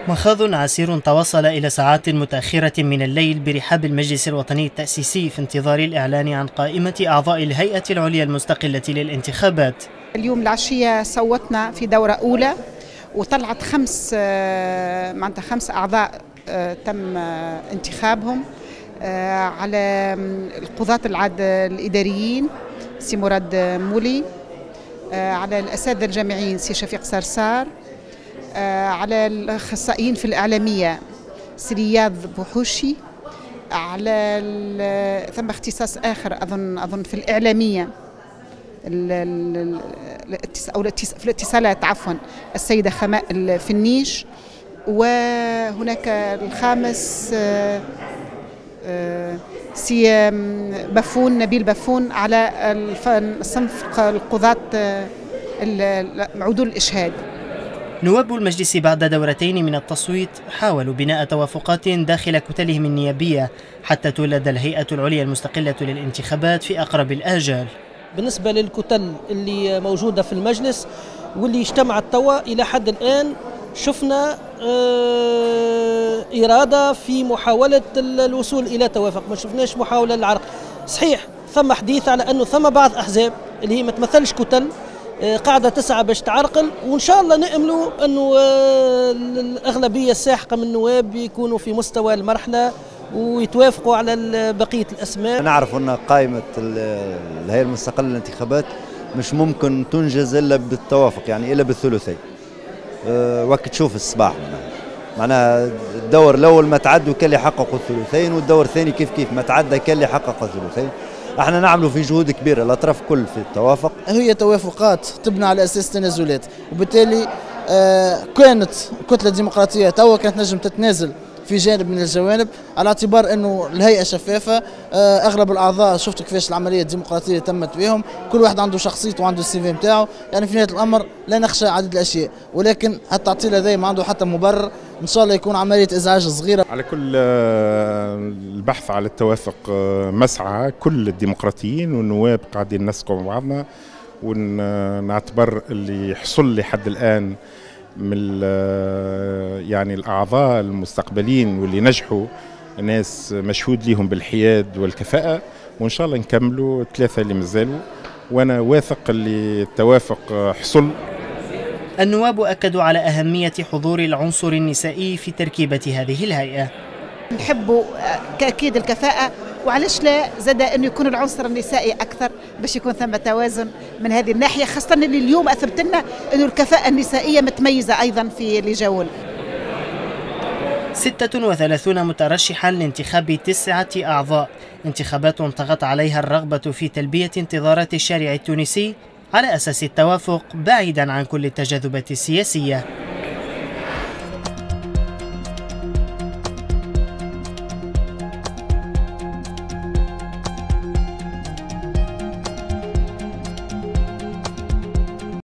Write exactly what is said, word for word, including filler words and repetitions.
مخاض عسير تواصل إلى ساعات متأخرة من الليل برحاب المجلس الوطني التأسيسي في انتظار الإعلان عن قائمة أعضاء الهيئة العليا المستقلة للانتخابات. اليوم العشية صوتنا في دورة أولى وطلعت خمس معناتها خمس أعضاء تم انتخابهم على القضاة الإداريين سي مراد مولي، على الأساتذة الجامعيين سي شفيق صرصار، على الأخصائيين في الإعلامية سي رياض بوحوشي، على ثم اختصاص آخر أظن أظن في الإعلامية أو في الاتصالات عفوا السيدة خماء الفنيش، وهناك الخامس سي بافون نبيل بافون على الصنف القضاة عدول الإشهاد. نواب المجلس بعد دورتين من التصويت حاولوا بناء توافقات داخل كتلهم النيابية حتى تولد الهيئة العليا المستقلة للانتخابات في أقرب الآجال. بالنسبة للكتل اللي موجودة في المجلس واللي اجتمعت توا إلى حد الآن شفنا إرادة في محاولة الوصول إلى توافق، ما شفناش محاولة للعرق. صحيح ثم حديث على أنه ثم بعض أحزاب اللي هي ما تمثلش كتل قاعدة تسعى باش تعرقل، وإن شاء الله نأملوا أنه الأغلبية الساحقة من النواب يكونوا في مستوى المرحلة ويتوافقوا على بقية الأسماء. نعرف أن قائمة الهيئة المستقلة للانتخابات مش ممكن تنجز إلا بالتوافق، يعني إلا بالثلثين. أه وقت تشوف الصباح معناها الدور الأول ما تعدوا كان يحققوا الثلثين، والدور الثاني كيف كيف ما تعدى كان يحقق الثلثين. احنا نعملوا في جهود كبيره الاطراف كل في التوافق. هي توافقات تبنى على اساس تنازلات، وبالتالي آه كانت الكتله الديمقراطيه توا كانت نجم تتنازل في جانب من الجوانب على اعتبار انه الهيئه شفافه. آه اغلب الاعضاء شفتوا كيفاش العمليه الديمقراطيه تمت بهم، كل واحد عنده شخصيته وعنده السي في نتاعو، يعني في نهايه الامر لا نخشى عدد الاشياء، ولكن التعطيل هذا ما عنده حتى مبرر، ان شاء الله يكون عمليه ازعاج صغيره. على كل البحث على التوافق مسعى كل الديمقراطيين والنواب قاعدين نسقوا مع بعضنا، ونعتبر اللي حصل لحد الان من يعني الاعضاء المستقبلين واللي نجحوا ناس مشهود لهم بالحياد والكفاءه، وان شاء الله نكملوا الثلاثه اللي مازالوا، وانا واثق اللي التوافق حصل. النواب أكدوا على أهمية حضور العنصر النسائي في تركيبة هذه الهيئة. نحبوا كأكيد الكفاءة، وعلاش لا زاد أنه يكون العنصر النسائي أكثر باش يكون ثم توازن من هذه الناحية، خاصة اللي اليوم أثبت لنا أنه الكفاءة النسائية متميزة أيضا في اللي جاول. ستة وثلاثون مترشحا لانتخاب تسعة أعضاء، انتخابات طغت عليها الرغبة في تلبية انتظارات الشارع التونسي على أساس التوافق بعيدا عن كل التجاذبات السياسية.